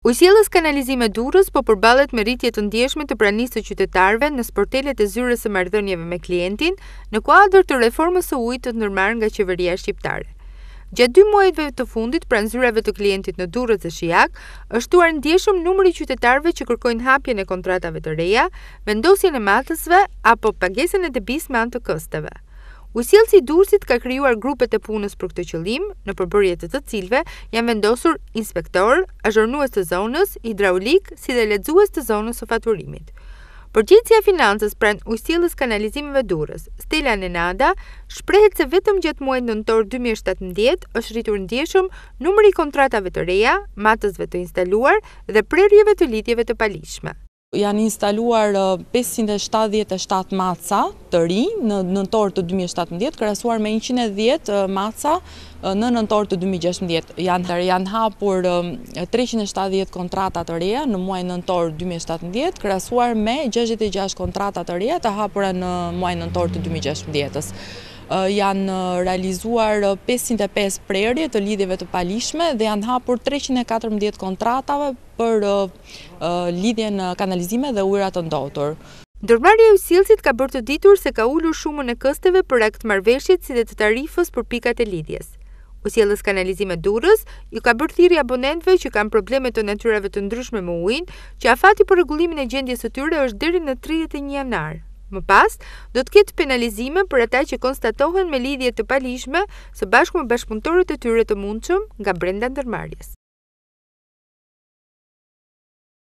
Ujësiellës Kanalizime Durrës po përballet me rritje të ndjeshme të pranisë së qytetarëve në sportelet e zyrës së marrëdhënieve me klientin në kuadër të reformës së ujit të ndërmarrë nga qeveria shqiptare. Gjatë 2 muajve të fundit, pranë zyrave të klientit në Durrës dhe Shijak, është shtuar ndjeshëm numri i qytetarëve që kërkojnë hapjen e kontratave të reja, vendosjen e matësve apo pagesën e debis me anë të kësteve. Ujësiellësi i Durrësit ka krijuar grupet e punës për këtë qëllim, në përbërje të cilëve janë vendosur inspektor, azhurnues të zonës, hidraulik, si dhe lexues të zonës së faturimit. Përgjegjësia e financës pranë Ujësiellës Kanalizimeve Durrës, Stella Nenada, shprehet se vetëm gjatë muajit nëntor 2017 është rritur ndjeshëm numri i kontratave të reja, matësve të instaluar dhe prerjeve të lidhjeve të palishme. Janë instaluar 577 maca të ri në nëntor të 2017, krahasuar me 110 maca në nëntor të 2016. Janë hapur 370 kontrata të reja në muajin nëntor 2017, krahasuar me 66 kontrata të reja të hapura në muajin nëntor të 2016. Janë realizuar 505 prerje të lidhjeve të palishme dhe janë hapur 314 kontratave për lidhjen kanalizime dhe ujëra të ndotur. Ndërmarrja e ujësiellësit ka bërë të ditur se ka ulur shumën e kësteve për akt marrëveshjet si dhe të tarifës për pikat e lidhjes. Ujësiellës Kanalizime Durrës ju ka bërë thirrje abonentëve që kanë probleme të natyrave të ndryshme me ujin, që afati për rregullimin e gjendjes së tyre është deri në 31 janar. Më pas, do të ketë penalizime për ata që konstatohen me lidhje të palishme së bashku me bashkëpunëtorët e tyre të mundshëm nga brenda ndërmarrjes.